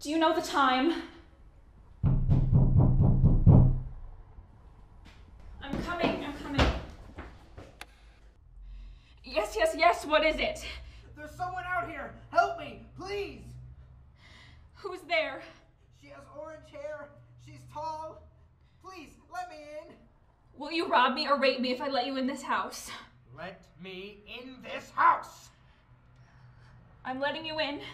Do you know the time? I'm coming. Yes, what is it? There's someone out here! Help me, please! Who's there? She has orange hair, she's tall. Please, let me in! Will you rob me or rape me if I let you in this house? Let me in this house! I'm letting you in.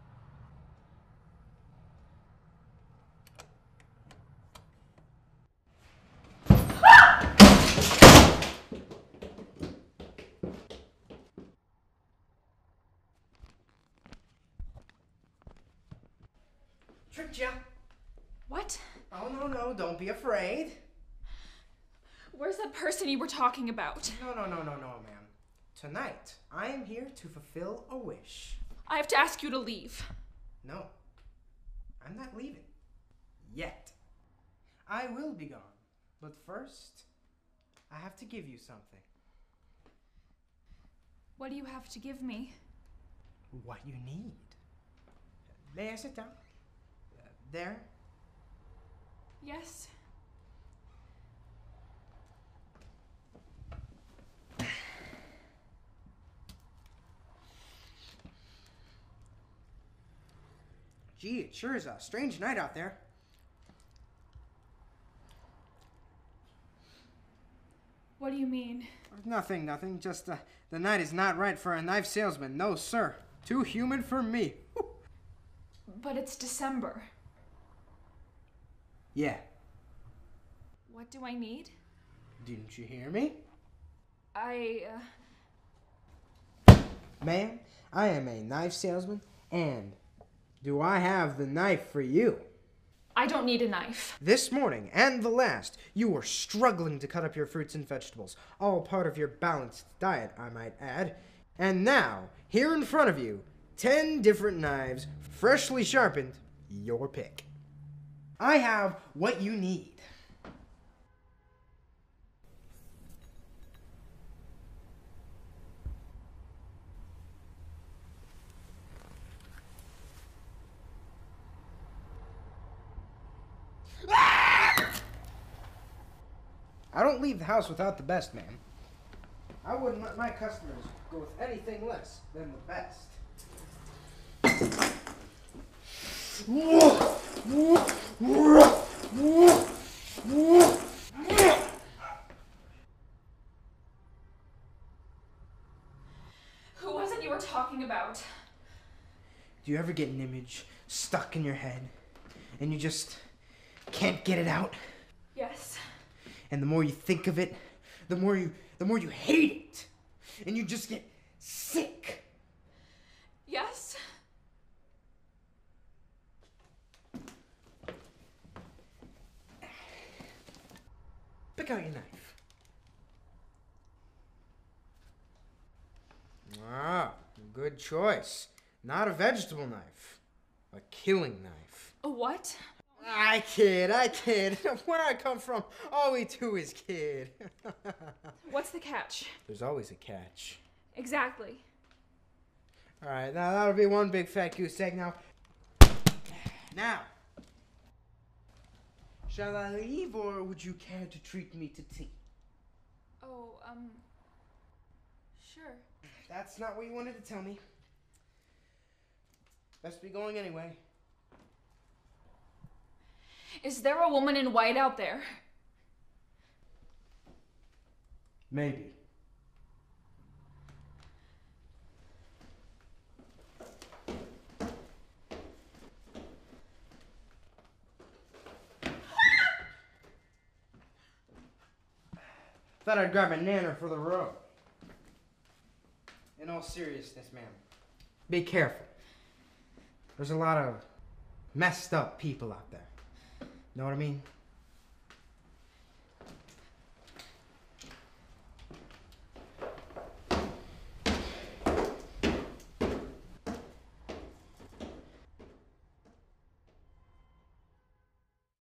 Tricked ya! What? Oh, no, don't be afraid. Where's that person you were talking about? No, ma'am. Tonight, I am here to fulfill a wish. I have to ask you to leave. No, I'm not leaving. Yet. I will be gone. But first, I have to give you something. What do you have to give me? What you need. May I sit down? There? Yes. Gee, it sure is a strange night out there. What do you mean? Nothing. Just the night is not right for a knife salesman. No, sir. Too humid for me. But it's December. Yeah. What do I need? Didn't you hear me? Ma'am, I am a knife salesman, and do I have the knife for you? I don't need a knife. This morning and the last, you were struggling to cut up your fruits and vegetables, all part of your balanced diet, I might add. And now, here in front of you, 10 different knives, freshly sharpened, your pick. I have what you need. I don't leave the house without the best, ma'am. I wouldn't let my customers go with anything less than the best. Who was it you were talking about? Do you ever get an image stuck in your head and you just can't get it out? Yes. And the more you think of it, the more you hate it. And you just get sick. Yes. Pick out your knife. Ah, good choice. Not a vegetable knife. A killing knife. A what? I kid. Where I come from, all we do is kid. What's the catch? There's always a catch. Exactly. All right, now that'll be one big fat goose egg. Now, shall I leave, or would you care to treat me to tea? Oh, sure. That's not what you wanted to tell me. Best be going anyway. Is there a woman in white out there? Maybe. Thought I'd grab a nanner for the road. In all seriousness, ma'am, be careful. There's a lot of messed up people out there. Know what I mean?